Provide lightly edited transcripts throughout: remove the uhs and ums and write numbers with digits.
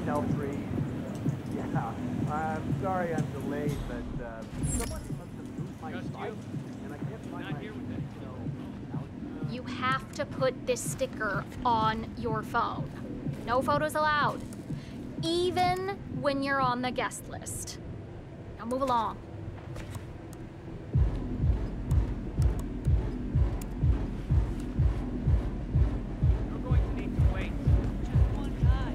free. Yeah, I'm sorry I'm delayed, but someone must have moved my bike, and I can't find my... You have to put this sticker on your phone. No photos allowed. Even when you're on the guest list. Now move along. You're going to need to wait. Just one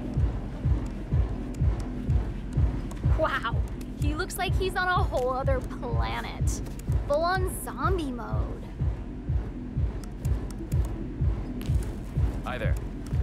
guy. Wow, he looks like he's on a whole other planet. Full on zombie mode. Hi there.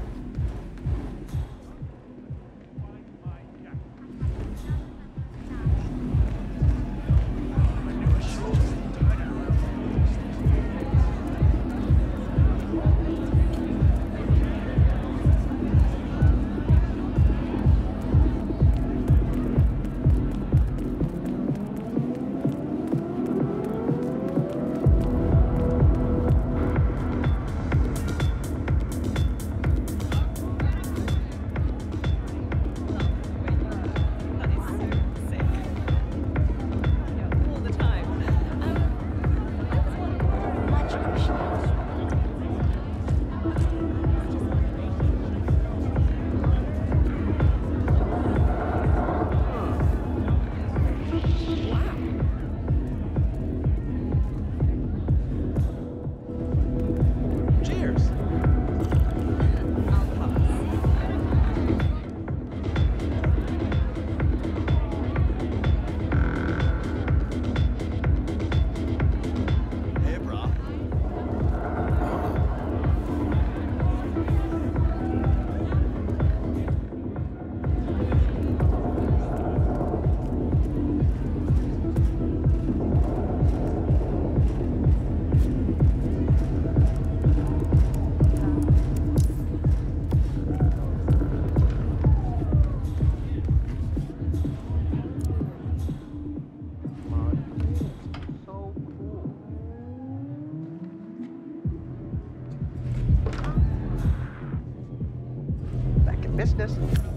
Business.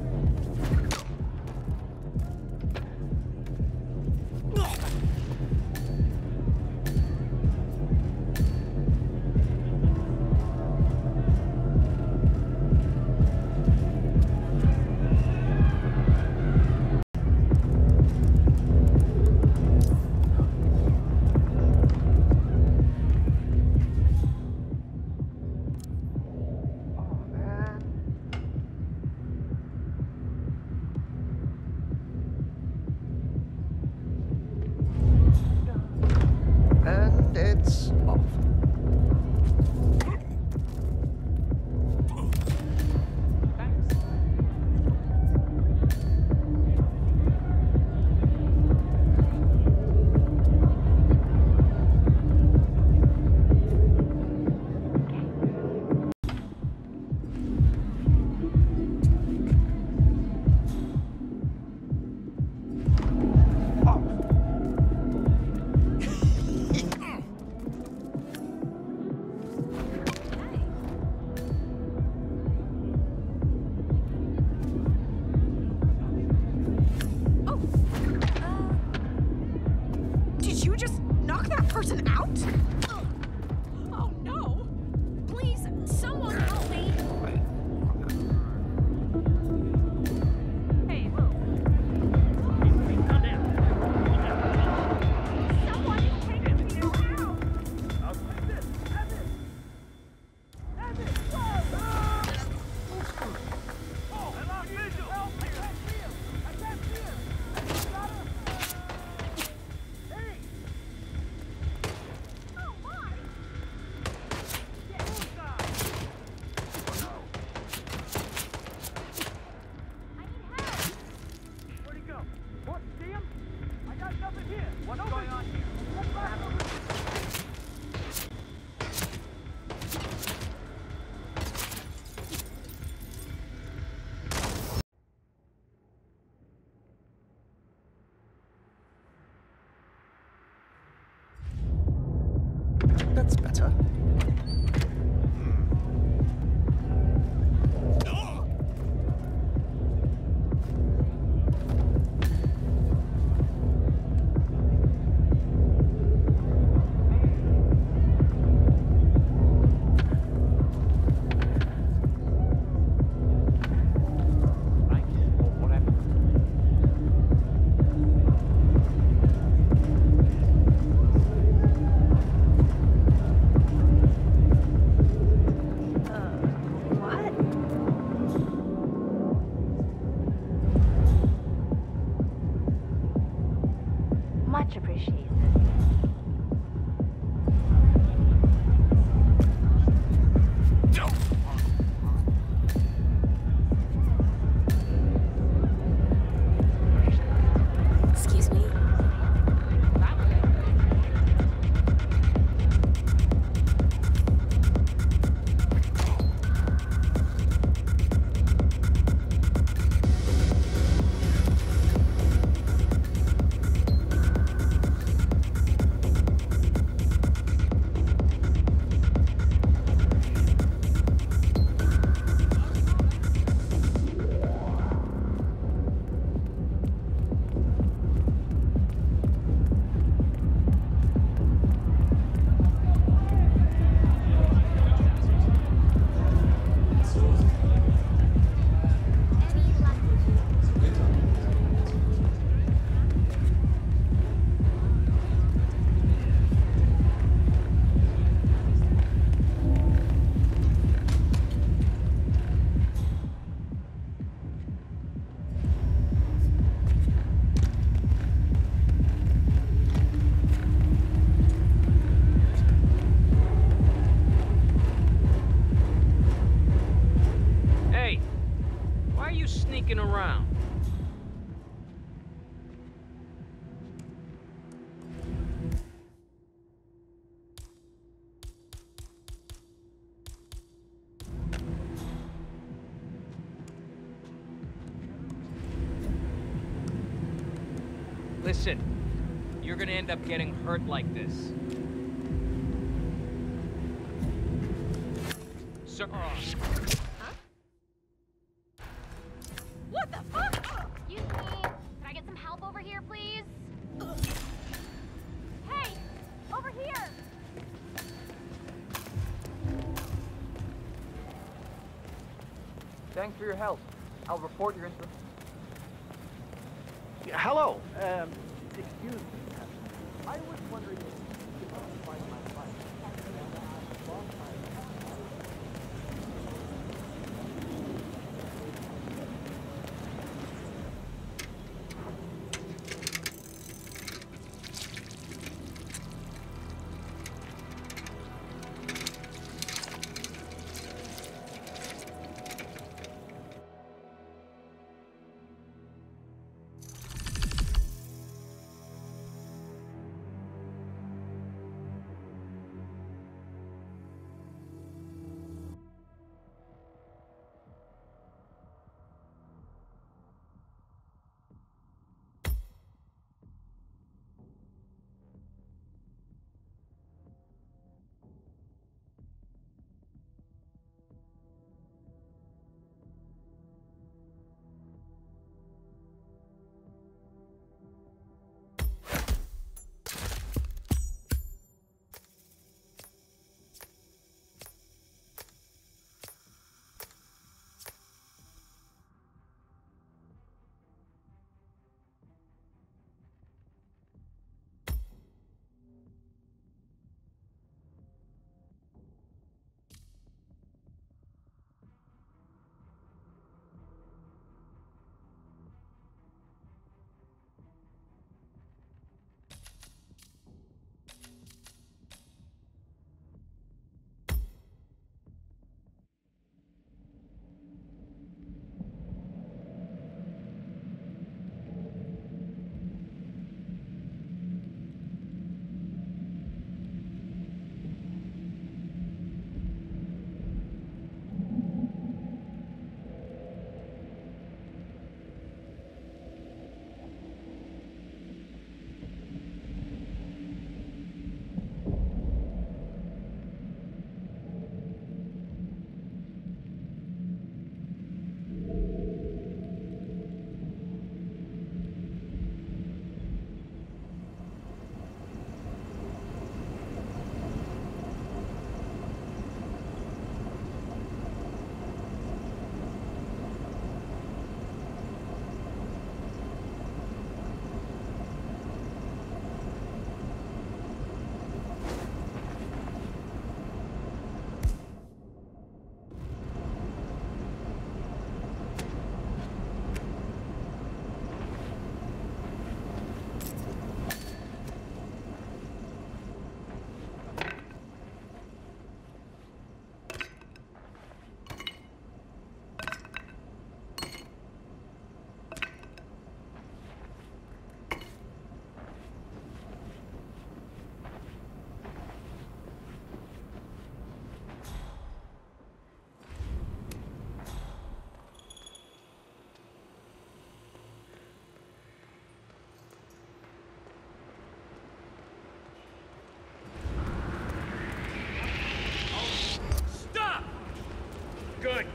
And it's off. person out? Oh no! Please, someone help me! Hey, calm down. Someone is taking me out! I'll take this! Have it! Have it! Whoa! Oh, I lost visual! Help! I can't see him! I can't see him! Hey! Much appreciated. Excuse me? Hey, why are you sneaking around? Listen, you're gonna end up getting hurt like this. Sir. What the fuck? Excuse me. Can I get some help over here, please? Hey! Over here! Thanks for your help. I'll report your incident. Yeah, hello. Excuse me. I was wondering if you could find my bike. Long time.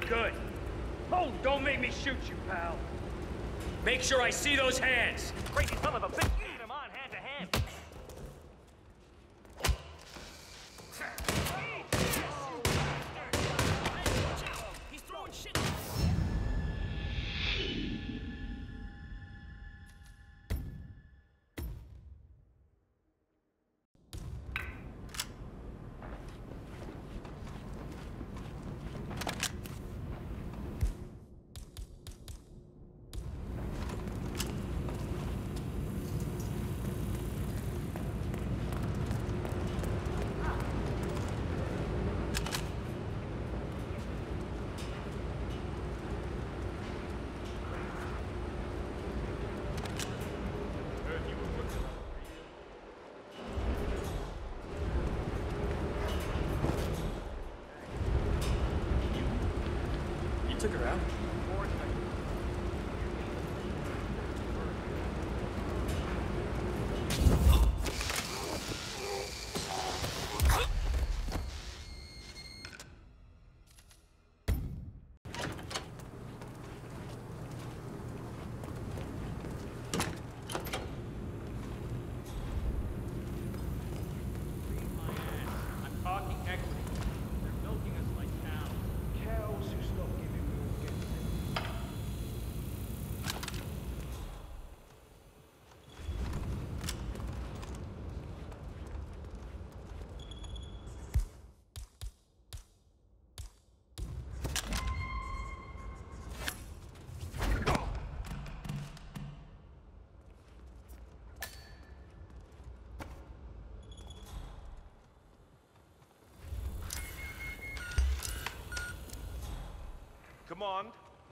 Good. Oh, don't make me shoot you, pal. Make sure I see those hands. Crazy son of a bitch. Get him on hand to hand. He's throwing shit. You took her out? I'm talking equity. They're milking us like cows. Cows who stop giving milk get sick. Command?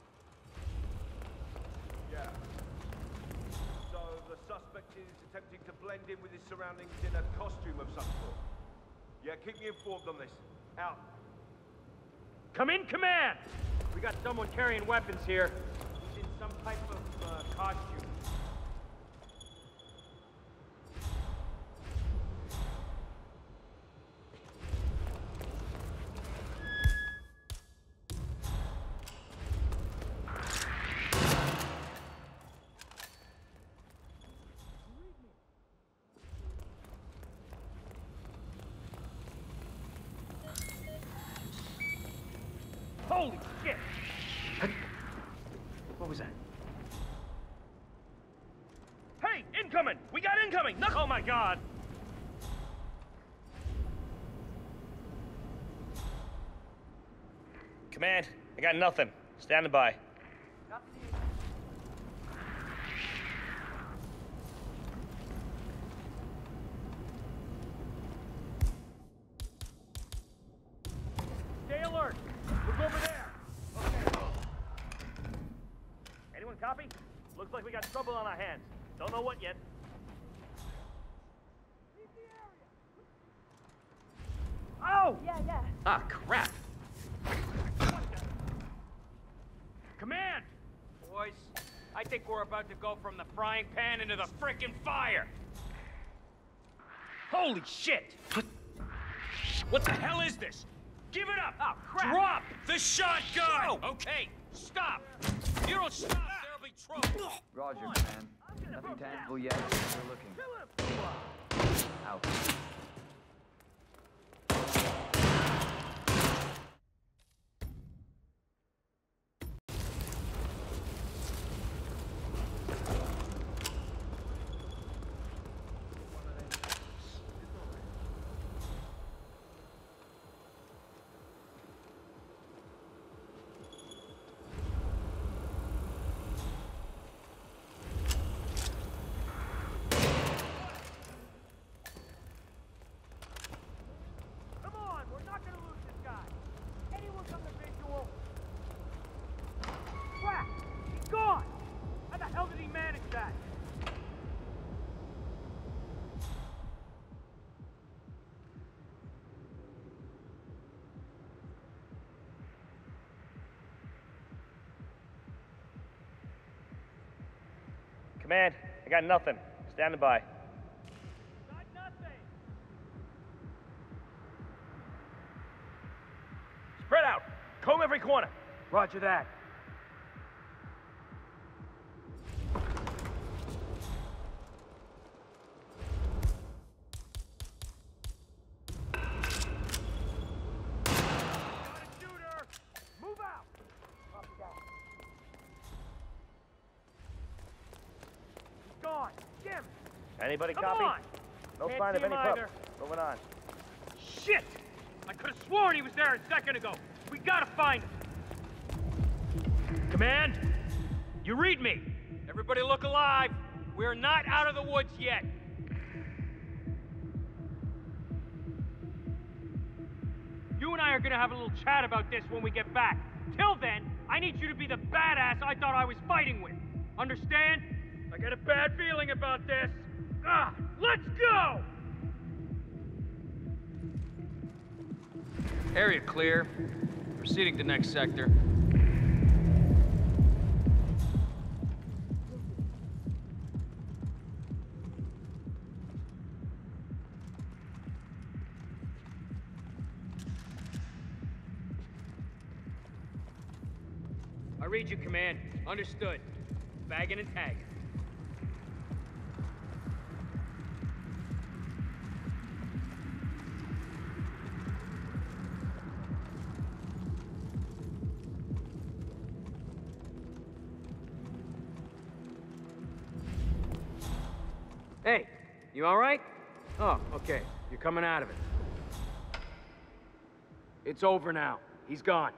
Yeah. So the suspect is attempting to blend in with his surroundings in a costume of some sort. Yeah, keep me informed on this. Out. Come in, command! We got someone carrying weapons here. He's in some type of costume. Holy shit! What was that? Hey, incoming! We got incoming! Oh my god! Command, I got nothing. Standing by. Stay alert! Look over there! Okay. Anyone copy? Looks like we got trouble on our hands. Don't know what yet. Oh! Yeah. Ah, crap. Command! Boys, I think we're about to go from the frying pan into the frickin' fire! Holy shit! What the hell is this? Give it up! Oh, crap! Drop the shotgun! Oh. Okay, stop! If you don't stop, there'll be trouble! Roger, man. Nothing tangible yet. We're looking. Out. Command, I got nothing. Standing by. Got nothing! Spread out! Comb every corner! Roger that. Anybody Come copy? on! No Can't sign of see him any pup. either. Moving on. Shit! I could have sworn he was there a second ago. We gotta find him. Command, you read me. Everybody look alive. We're not out of the woods yet. You and I are gonna have a little chat about this when we get back. Till then, I need you to be the badass I thought I was fighting with. Understand? I got a bad feeling about this. Let's go! Area clear. Proceeding to next sector. I read you, Command. Understood. Bagging and tagging. Hey, you all right? Oh, okay. You're coming out of it. It's over now. He's gone.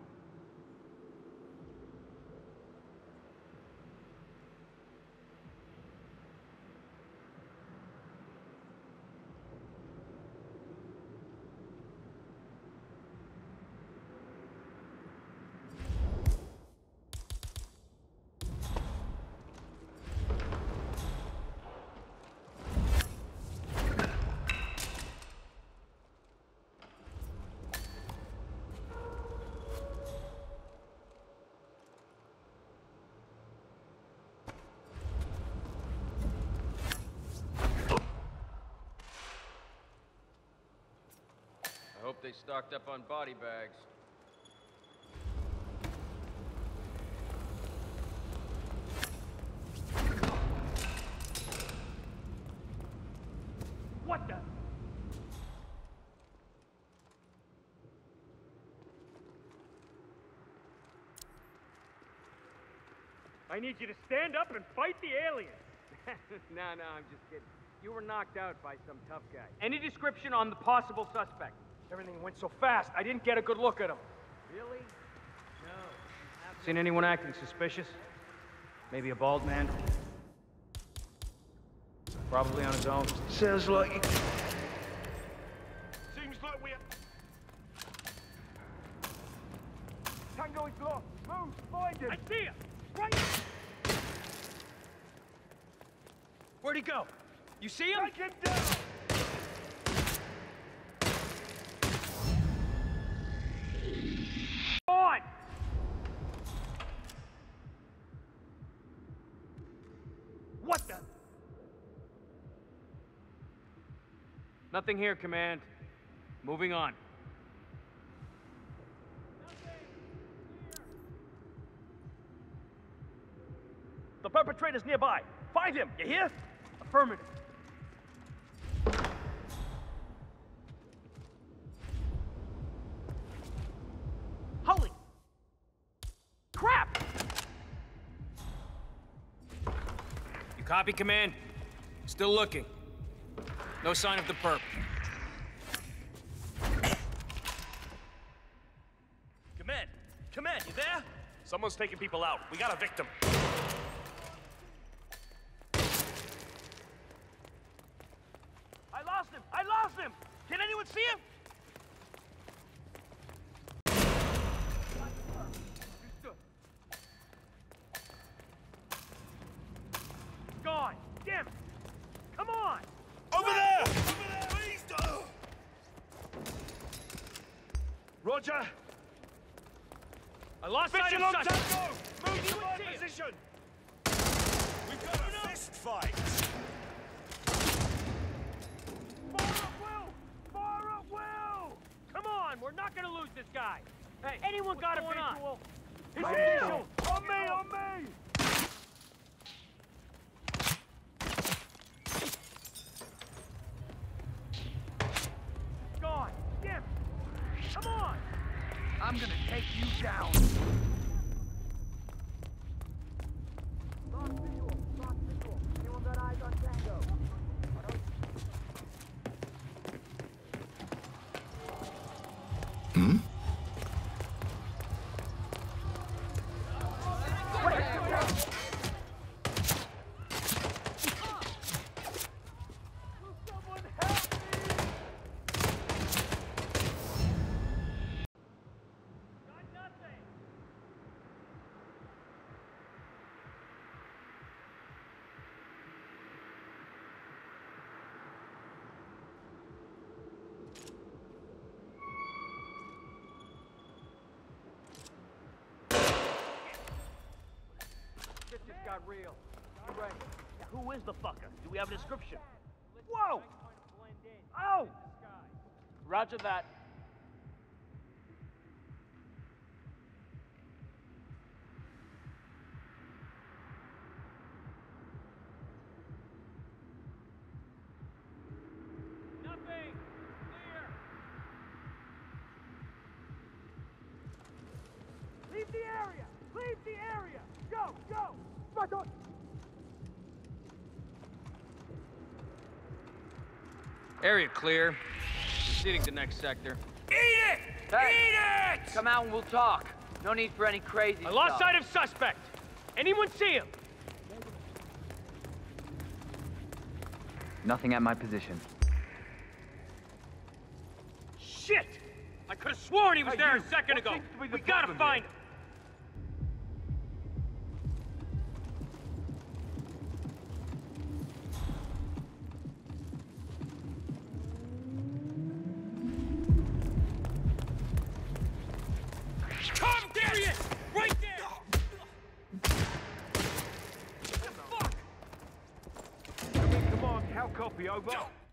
I hope they stocked up on body bags. What the? I need you to stand up and fight the aliens. No, I'm just kidding. You were knocked out by some tough guy. Any description on the possible suspect? Everything went so fast, I didn't get a good look at him. Really? No. Seen anyone acting suspicious? Maybe a bald man? Probably on his own. Sounds like it. Seems like we... Tango is lost. Move, find him. I see him! Right! Where'd he go? You see him? Take him down! On! What the? Nothing here, Command. Moving on. The perpetrator's nearby. Find him, you hear? Affirmative. Holy crap! You copy, Command? Still looking. No sign of the perp. Command, you there? Someone's taking people out. We got a victim. I lost him! Can anyone see him? Gone! Damn it! Come on! Over there! Over there! Please don't! Roger! I lost sight Vision of on suspect. Tango! Move to Anyone my see him? position! We've got a fist fight! Fire at will! Fire at will! Come on, we're not gonna lose this guy. Hey, anyone got a visual? His initials! On me, on me! Gone. Jim! Come on! I'm gonna take you down. Anyone got eyes on Tango? Shit just got real. You right. Who is the fucker? Do we have a description? Whoa! Oh! Roger that. Nothing. Clear. Leave the area! Leave the area! Go, go! Back on! Area clear. Proceeding to next sector. Eat it! Hey. Eat it! Come out and we'll talk. No need for any crazy I lost stuff. sight of suspect. Anyone see him? Nothing at my position. Shit! I could have sworn he was Hey, there you, a second what ago. seems to be the We gotta problem find here? him. Come, there he is! Right there! Fuck! Come on, how copy, over?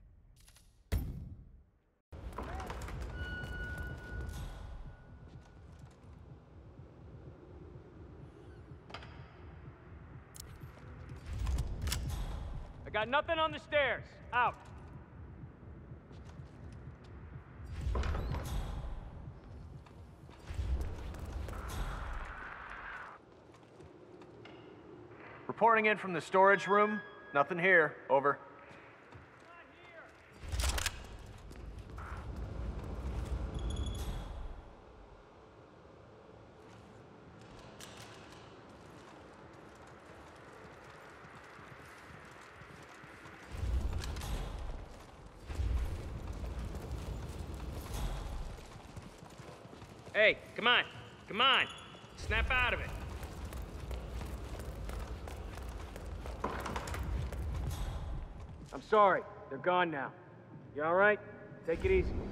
I got nothing on the stairs. Out. Reporting in from the storage room. Nothing here. Over. Hey, come on. Come on. Snap out of it. I'm sorry. They're gone now. You all right? Take it easy.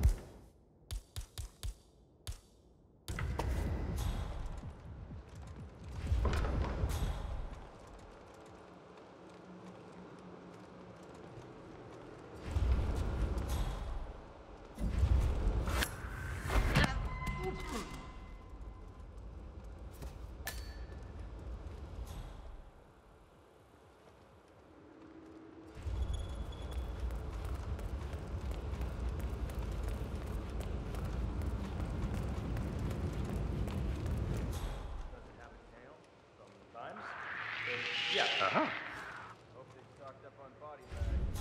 Yeah. Uh-huh. Hope they stocked up on body bags.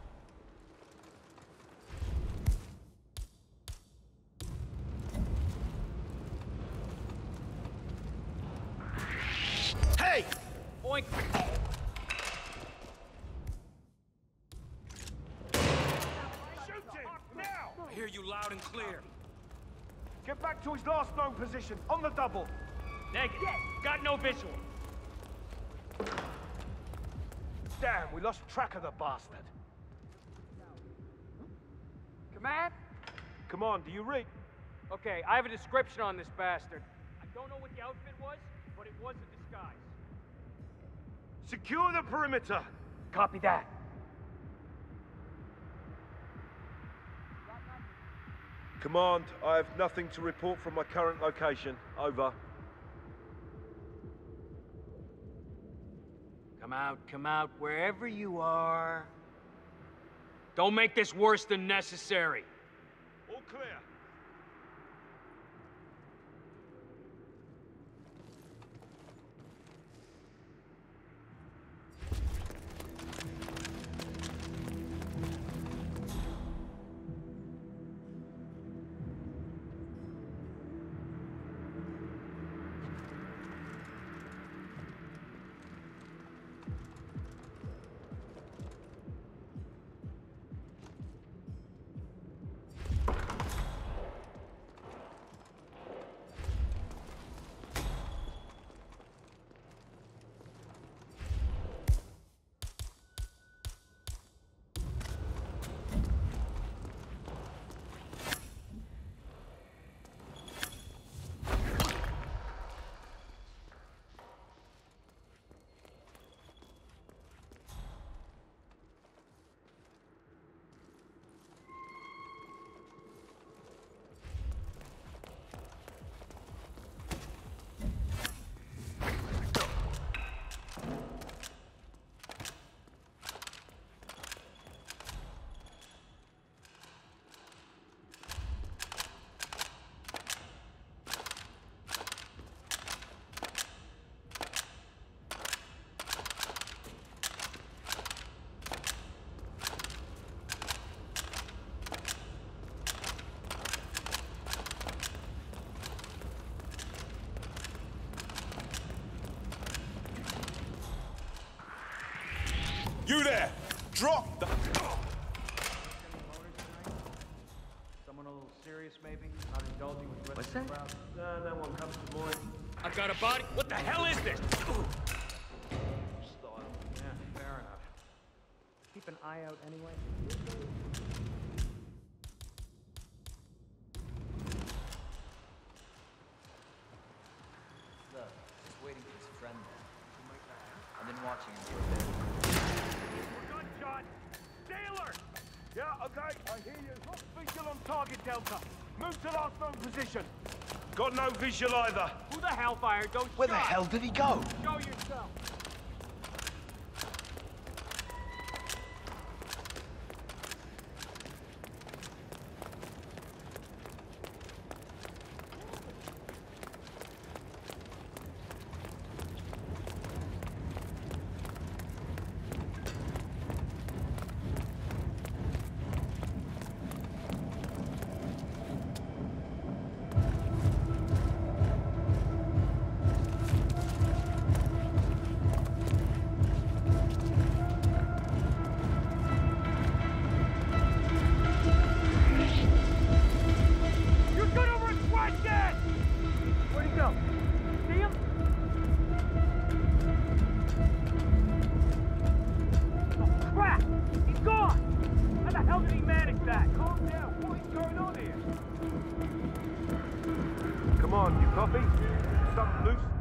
Hey! Boink. Shoot him! Now! I hear you loud and clear. Get back to his last known position, on the double. Negative. Got no visual. Damn, we lost track of the bastard. Command? Come on, do you read? Okay, I have a description on this bastard. I don't know what the outfit was, but it was a disguise. Secure the perimeter. Copy that. Command, I have nothing to report from my current location. Over. Come out, wherever you are. Don't make this worse than necessary. All clear. You there! Drop the... Someone a little serious, maybe? Not indulging with the rest of the crowd? No one comes to mind. I've got a body. What the hell is this? Style. Yeah, fair enough. Keep an eye out anyway. Look, just waiting for his friend there. I've been watching him for a bit. Gunshot! Sailor! Yeah, okay, I hear you. Look, visual on target, Delta. Move to last known position. Got no visual either. Who the hell fired those Where the shots? hell did he go? Show yourself. Come on, you copy? Something loose?